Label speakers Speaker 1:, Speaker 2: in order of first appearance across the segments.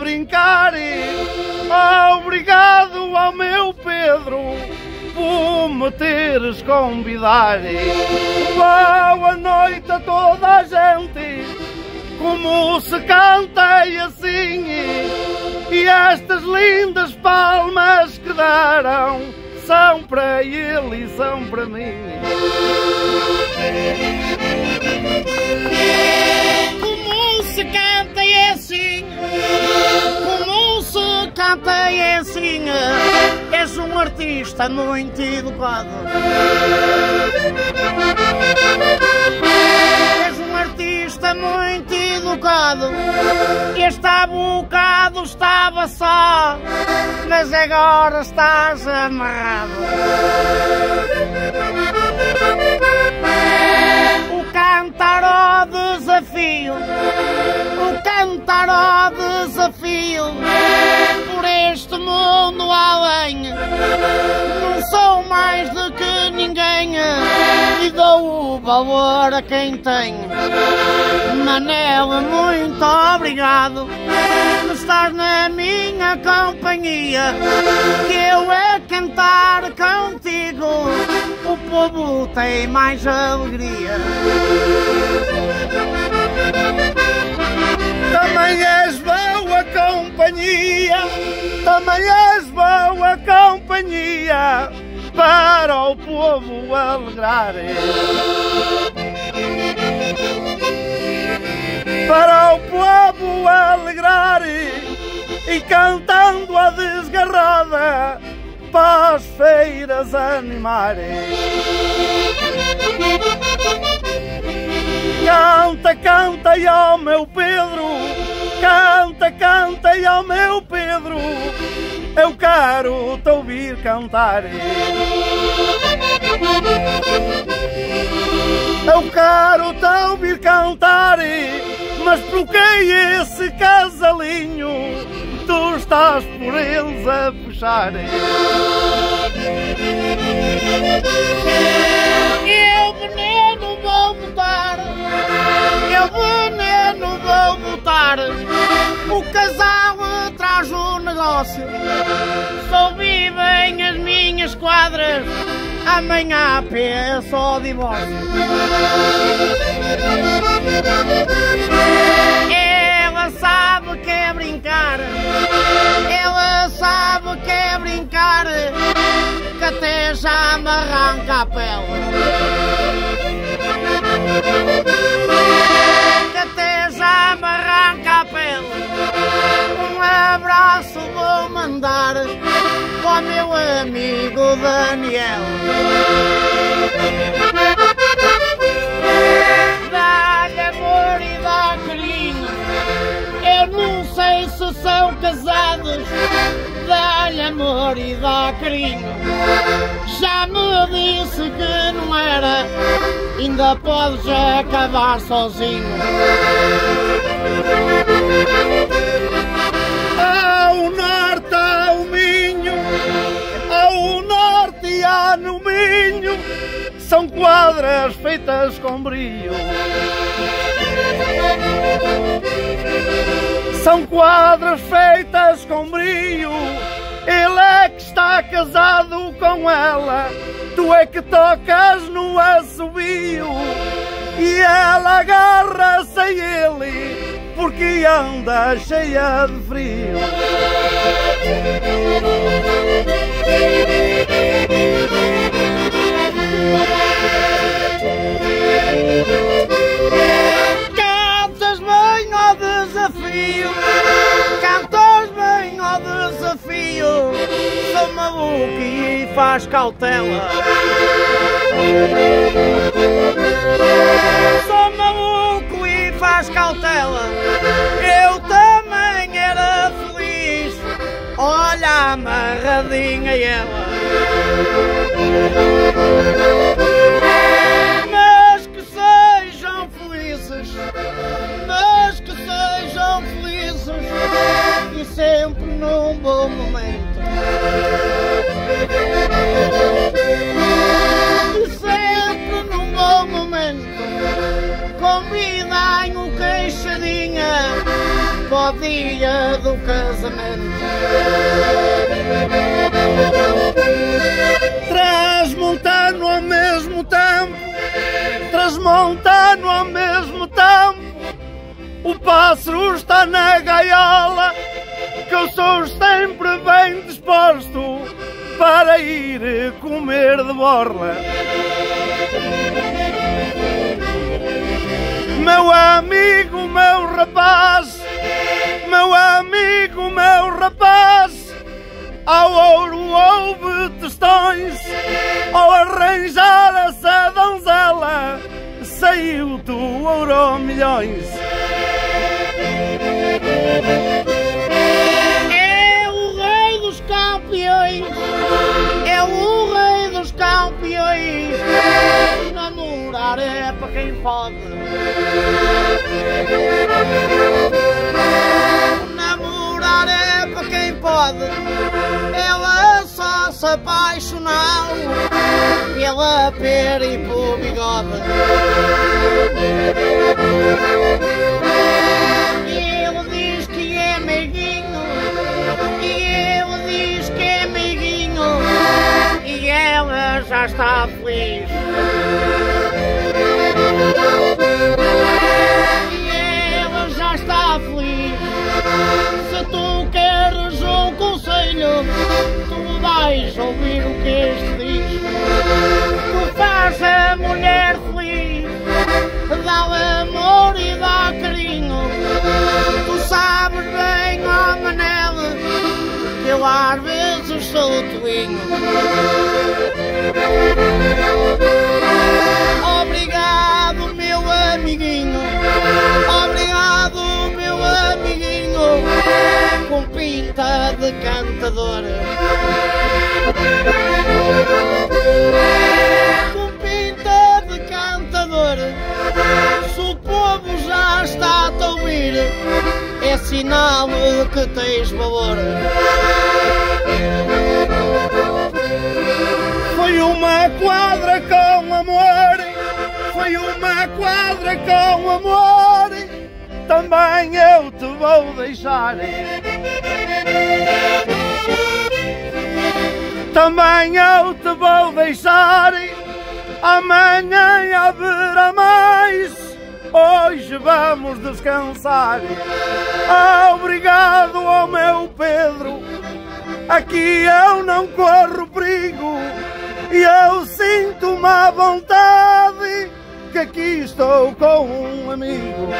Speaker 1: brincar. Obrigado ao meu Pedro por me teres convidar. Boa noite a toda a gente, como se canta e assim, e estas lindas palmas que deram são para ele e são para mim.
Speaker 2: Como se canta e assim, como se canta e assim, és um artista muito educado. És um artista muito educado. Este há bocado estava só, mas agora estás amarrado. O cantar ao desafio, o cantar ao desafio, por este mundo além, não sou mais do que ninguém e dou o valor a quem tem. Manel, muito obrigado por estar na minha companhia, que eu a cantar contigo o povo tem mais alegria.
Speaker 1: Também és boa companhia, também és boa companhia, para o povo alegrar. Para o povo alegrar e cantando a desgarrada, para as feiras animar. Canta, canta e ao meu Pedro, canta, canta e ao meu Pedro, eu quero te ouvir cantar. Eu quero te ouvir cantar, mas bloqueei esse casalinho, tu estás por eles a puxar.
Speaker 2: Eu veneno vou botar, eu veneno vou botar, o casal traz o negócio, só vivem as minhas quadras, amanhã é só o divórcio. Ela sabe que é brincar, ela sabe que é brincar, que até já me arranca a pele. Que até já me arranca a pele. Um abraço vou mandar para o meu amigo Daniel. Dá-lhe amor e dá carinho, eu não sei se são casados. Dá-lhe amor e dá carinho, já me disse que não era, ainda podes acabar sozinho.
Speaker 1: Ao norte há o Minho, ao norte e há no Minho, são quadras feitas com brio. São quadras feitas com brio, ele é que está casado com ela, tu é que tocas no assobio, e ela agarra-se a ele, porque anda cheia de frio.
Speaker 2: Cantas bem ao desafio, cantas bem ao desafio, sou maluco e faz cautela. Sou maluco e faz cautela, eu também era feliz, olha amarradinha ela. Mas que sejam felizes, mas que sejam felizes, e sempre num bom momento. E sempre num bom momento, convidem o queixadinha, para o dia do casamento.
Speaker 1: Transmontano ao mesmo tempo, transmontano ao mesmo tempo, o pássaro está na gaiola, que eu sou sempre bem disposto para ir comer de borla. Meu amigo, meu rapaz, meu amigo, meu rapaz, ao ouro houve tostões, ao arranjar essa donzela, saiu-te o ouro milhões.
Speaker 2: É o rei dos campeões, é o rei dos campeões, namorar é para quem pode. Namorar é para quem pode. Ela só se apaixonou pela pera e pelo bigode. E ele diz que é meiguinho, e ele diz que é meiguinho, e ela já está feliz. Já está feliz. Se tu queres um conselho, tu vais ouvir o que este diz. Tu faz a mulher feliz, dá amor e dá carinho. Tu sabes bem, ó Manel, que eu às vezes sou tolinho. Obrigado, meu amiguinho. Obrigado, meu amiguinho, com pinta de cantador. Com pinta de cantador. Se o povo já está a te ouvir, é sinal que tens valor.
Speaker 1: Foi uma quadra com amor, foi uma quadra com amor, também eu te vou deixar. Também eu te vou deixar, amanhã haverá mais, hoje vamos descansar. Obrigado ao meu Pedro, aqui eu não corro perigo, e eu sinto-me à vontade, que aqui estou com um amigo.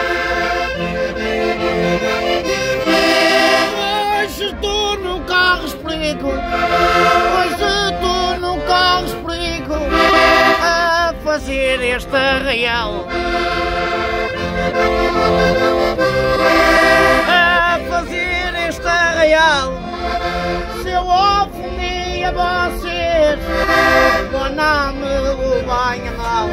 Speaker 2: Hoje tu não corres perigo, hoje tu não corres perigo, a fazer este arraial. A fazer este arraial. Se eu ofendi a vocês, não me levem a mal.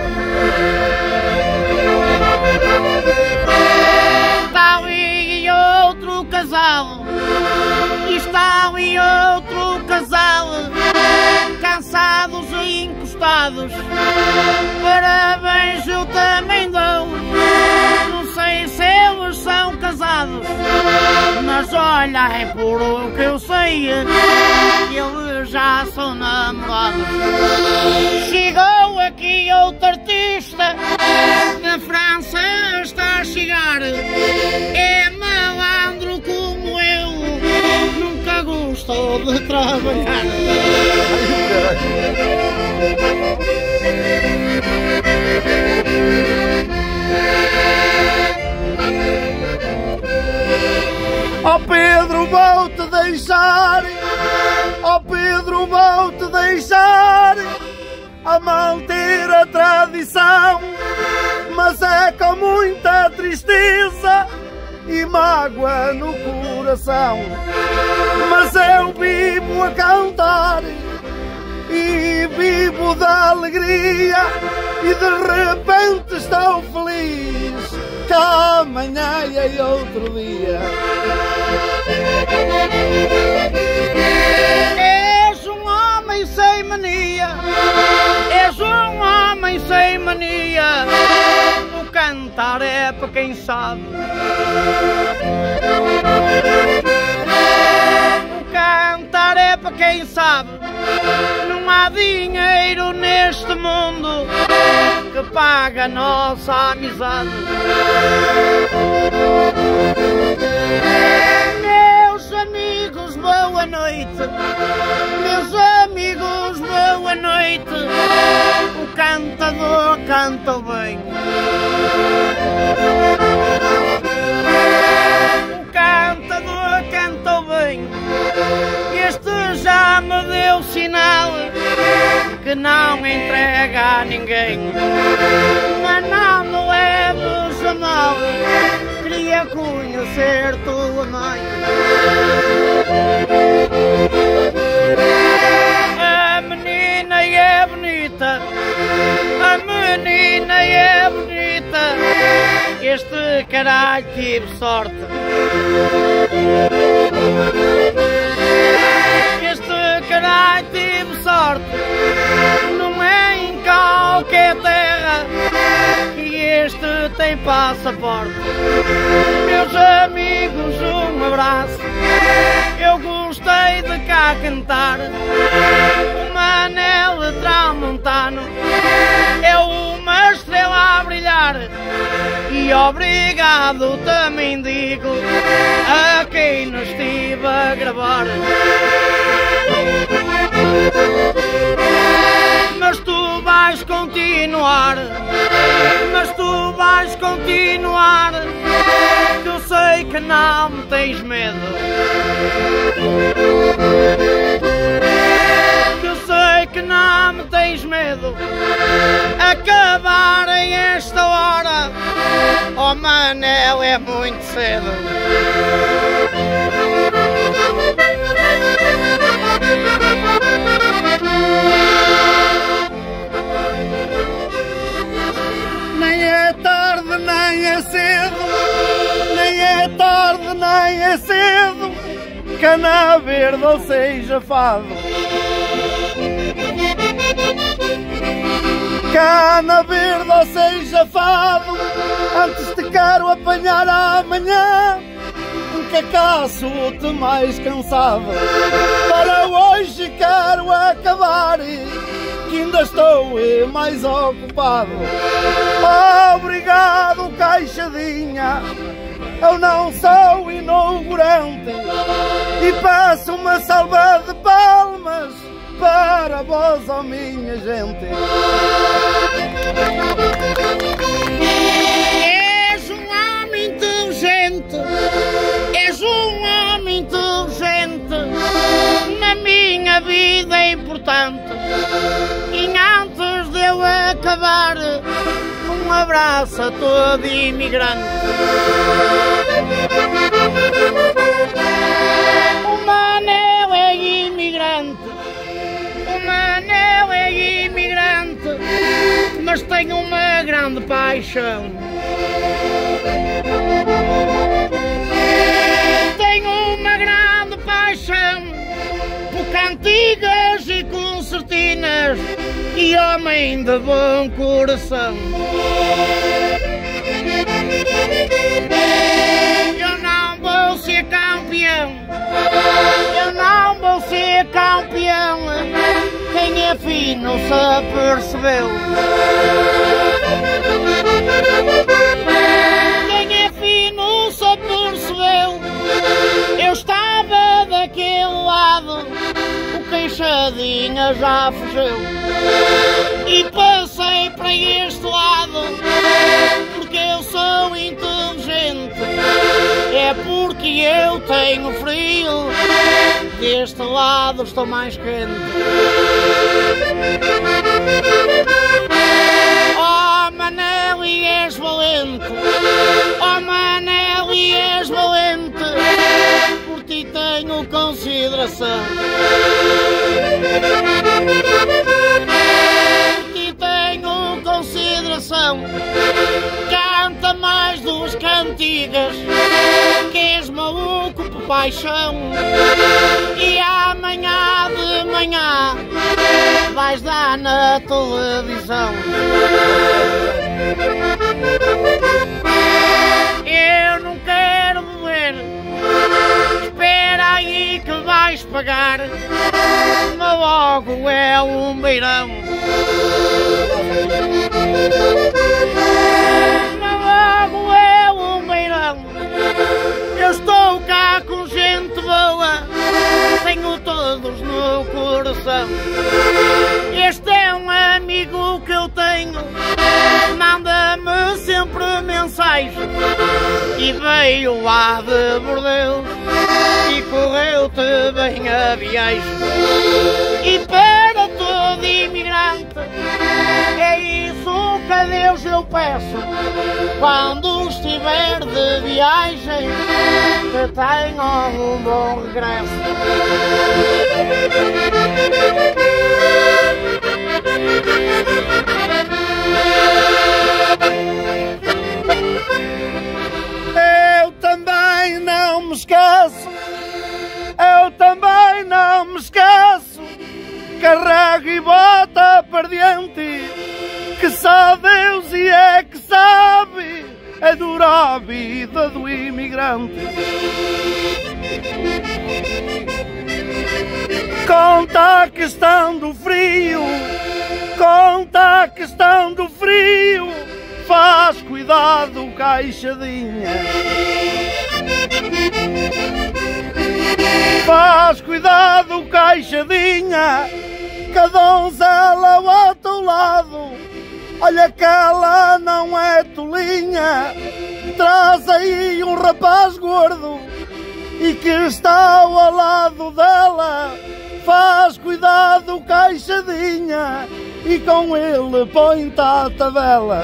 Speaker 2: Está ali outro casal, e está ali outro casal, cansados e encostados. Parabéns eu também dou, não sei se eles são casados, mas olha, é por o que eu sei, eles já são namorados. Chegou aqui outro artista, na França está a chegar, é malandro como eu, nunca gostou de trabalhar.
Speaker 1: Ó Pedro, vou-te deixar, ó Pedro, vou-te deixar, a manter a tradição, mas é com muita tristeza e mágoa no coração. Mas eu vivo a cantar e vivo da alegria, e de repente estou feliz, que amanhã é outro dia.
Speaker 2: És um homem sem mania, és um homem sem mania, o cantar é para quem sabe. O cantar é para quem sabe. Não há dinheiro neste mundo que pague a nossa amizade. Meus amigos, boa noite. Meus amigos, boa noite. O cantador canta bem. O cantador canta bem. Este já me deu sinal que não entrega a ninguém. Mas não me leves a mal, queria conhecer tua mãe. A menina é bonita, a menina é bonita. Este caralho tive sorte. Este caralho tive sorte. Não é em qualquer terra que este tem passaporte. Meus amigos, um abraço. Eu gostei de cá cantar. O Manel Tramontano é uma estrela a brilhar. E obrigado também digo a quem nos estive a gravar. Mas tu vais continuar, mas tu vais continuar, que eu sei que não me tens medo. Que eu sei que não me tens medo. Acabar em esta hora, oh Manel, é muito cedo.
Speaker 1: Nem é tarde, nem é cedo, nem é tarde, nem é cedo, cana verde ou seja fado. Cana verde ou seja fado, antes te quero apanhar amanhã um cacaço-te mais cansado. Para hoje quero acabar, que ainda estou mais ocupado. Obrigado, Caixadinha, eu não sou inaugurante, e peço uma salva de palmas para vós, ó minha gente.
Speaker 2: És um homem inteligente, és um homem inteligente, na minha vida é importante. E antes de eu acabar, um abraço a todo imigrante. O Manel é imigrante, o Manel é imigrante, mas tem uma grande paixão. Tem uma grande paixão por cantigas e concertinas e homem de bom coração. Eu não vou ser campeão, eu não vou ser campeão, quem é fino se apercebeu. Quem é fino se apercebeu. Eu estava daquele lado, o Queixadinha já fugiu, e passei para este lado, porque eu sou inteligente. É porque eu tenho frio, deste lado estou mais quente. Oh Manel, e és valente, oh Manel, e és valente, por ti tenho consideração. Por ti tenho consideração. Canta mais duas cantigas, que és maluco por paixão, e amanhã de manhã vais dar na televisão. emigrar, mas logo é um beirão. Mas logo é um beirão. Eu estou cá com gente boa, tenho todos no coração. Este é um amigo que eu tenho, manda-me sempre mensagem. E veio lá de Bordeaux e correu-te bem a viagem. E para todo imigrante é isso que a Deus eu peço, quando estiver de viagem, que tenham um bom regresso.
Speaker 1: Eu também não me esqueço, eu também não me esqueço, carrega e bota para diante, que só Deus e é que sabe a dura vida do imigrante. Conta a questão do frio, conta a questão do frio, faz cuidado, caixadinha. Faz cuidado, caixadinha, que a donzela ao teu lado, olha que ela não é tolinha. Traz aí um rapaz gordo e que está ao lado dela. Faz cuidado, caixadinha, e com ele põe-te à tabela.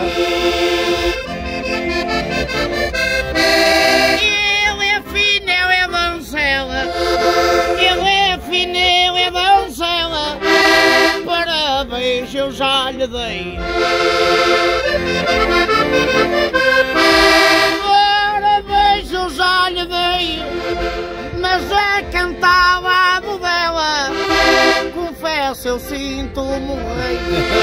Speaker 2: Ele é fino, ele é donzela, ele é fino, ele é donzela, parabéns eu já lhe dei. Parabéns eu já lhe dei, mas a cantar ao lado dela, confesso eu sinto-me rei.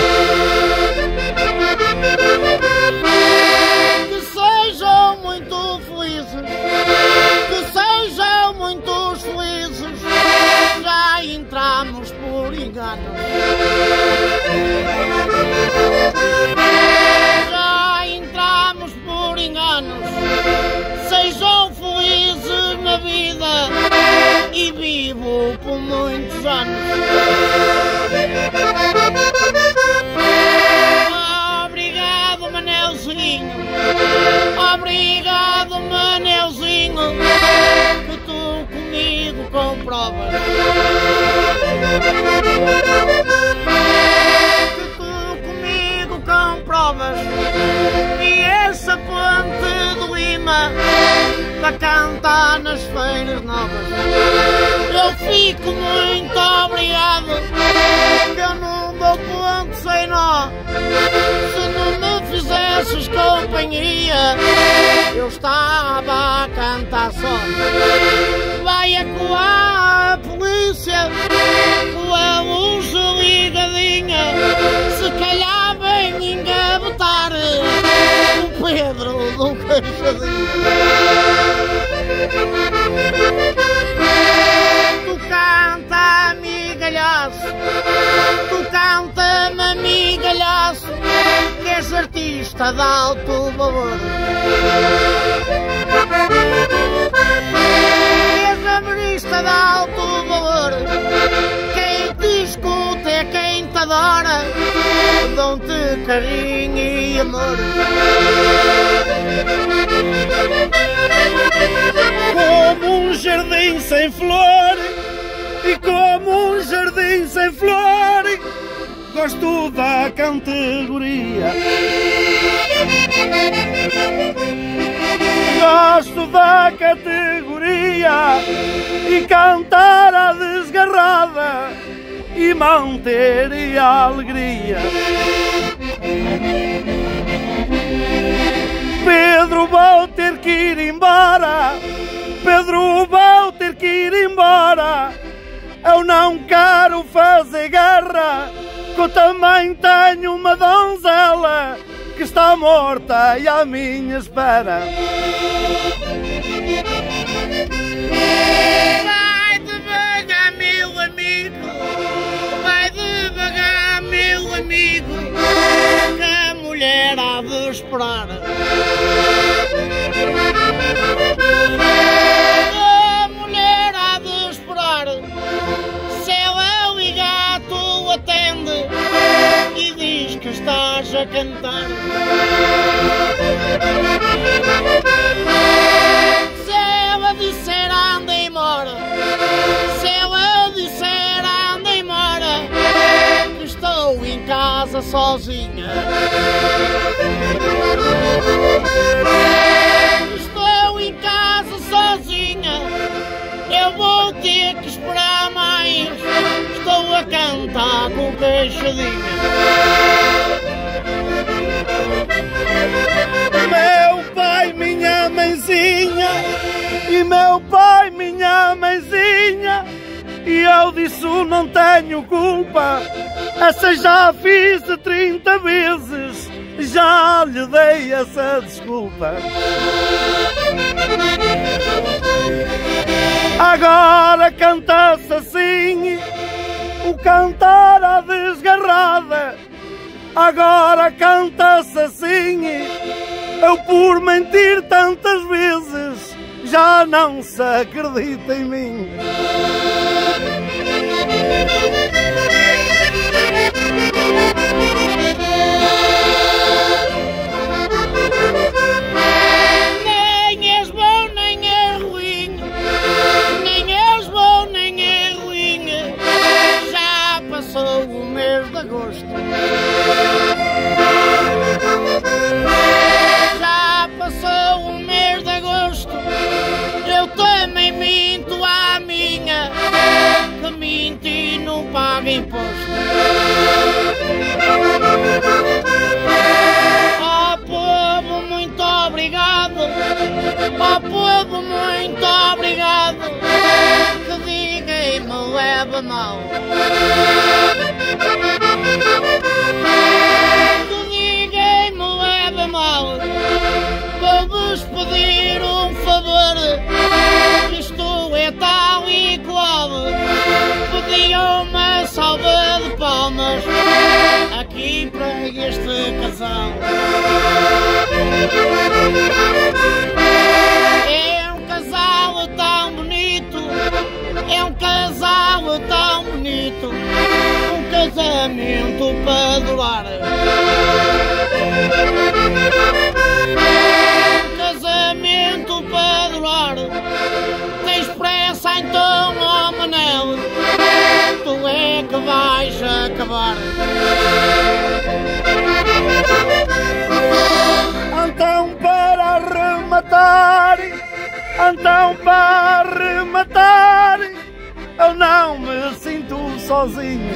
Speaker 2: Que sejam muito felizes, que sejam muito felizes, já entramos por engano. Já entramos por enganos, sejam felizes na vida e vivo por muitos anos. Obrigado, Manelzinho, obrigado, Manelzinho, que tu comigo comprovas. Que tu comigo comprovas. E essa ponte do Lima para cantar nas feiras novas. Eu fico muito obrigado, que eu não dou ponto sem nó. Se não me fizesses companhia, eu estava a cantar só. Vai acuar a polícia com a luz ligadinha, se calhar vem engavetar o Pedro do Caixadinho. Tu canta, amigalhaço, tu canta-me, amigalhaço, que és artista de alto valor. És artista de alto valor, quem te escuta é quem te adora, dão-te carinho e amor.
Speaker 1: Como um jardim sem flor, e como um jardim sem flor, gosto da categoria. Gosto da categoria e cantar a desgarrada e manter a alegria. Pedro, vou ter que ir embora, Pedro, vou ter que ir embora. Eu não quero fazer guerra, que eu também tenho uma donzela que está morta e à minha espera.
Speaker 2: Vai-te bem a mil mulher há de esperar. A mulher há de esperar. Se ela ligar, tu atende e diz que estás a cantar. Se ela disser anda embora, se ela disser anda embora, que estou em casa sozinha. Estou em casa sozinha, eu vou ter que esperar mais. Estou a cantar com queixadinha.
Speaker 1: Meu pai, minha mãezinha, e meu pai, minha mãezinha, e eu disso não tenho culpa. Essa já fiz 30 vezes, já lhe dei essa desculpa. Agora canta-se assim, o cantar à desgarrada. Agora canta-se assim, eu por mentir tantas vezes já não se acredita em mim.
Speaker 2: Nem és bom, nem és ruim, nem és bom, nem és ruim. Já passou o mês de agosto. Já passou o mês de agosto. Eu também minto à minha, que minto e não paga imposto. Oh povo, muito obrigado. Oh povo, muito obrigado. Que ninguém me leva mal. Que ninguém me leva mal. Vou-vos pedir um favor. Isto é tal e qual. Pedi uma salva de palmas aqui para este casal. É um casal tão bonito, é um casal tão bonito, um casamento para durar. Um casamento para durar. Tens pressa então, ó Manel, tu é que vais acabar.
Speaker 1: Então para arrematar, então para arrematar, eu não me sinto sozinho.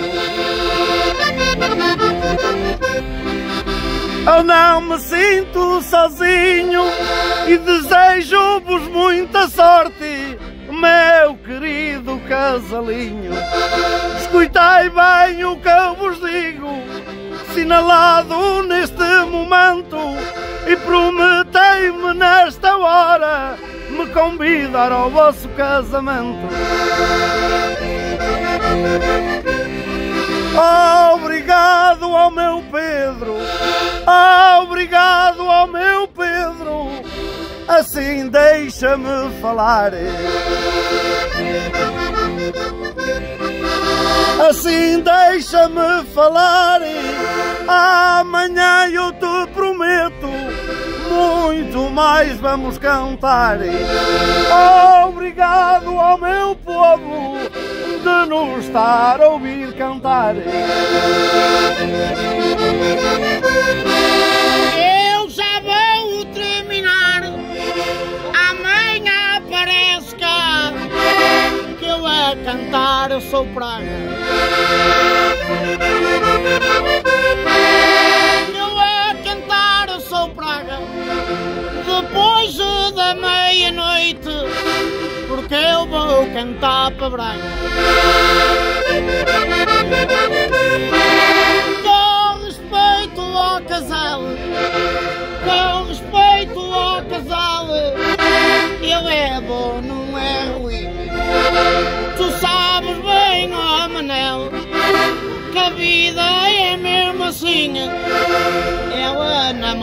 Speaker 1: Eu não me sinto sozinho e desejo-vos muita sorte, meu querido casalinho. Escutai bem o que eu vos digo, sinalado neste momento, e prometei-me nesta hora me convidar ao vosso casamento. Obrigado ao meu Pedro, obrigado ao meu Pedro, assim deixa-me falar. Assim deixa-me falar, amanhã eu te prometo, muito mais vamos cantar. Obrigado ao meu povo de nos estar a ouvir cantar.
Speaker 2: Eu já vou terminar, amanhã aparece cá, que eu a cantar eu sou praga. Eu a cantar eu sou praga, depois da meia-noite, porque eu vou cantar para Braga. Com respeito ao casal, com respeito ao casal, ele é bom, não é ruim. Tu sabes bem, ó Manel, que a vida é mesmo assim, ela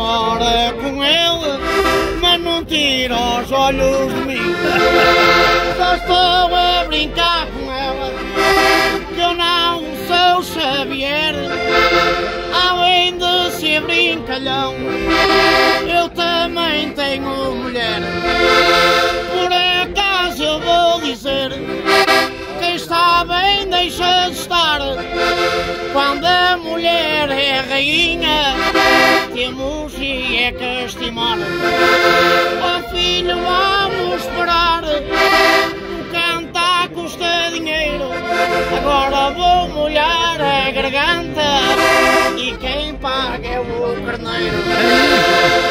Speaker 2: namora com ele, mas não tira os olhos de mim. Só estou a brincar com ela, que eu não sou Xavier. Além de ser brincalhão, eu também tenho mulher. Por acaso eu vou dizer, quem está bem deixa de estar. Quando a mulher é rainha, temos e é que estimar. Oh filho, vamos esperar, o cantar custa dinheiro. Agora vou molhar a garganta, e quem paga é o carneiro.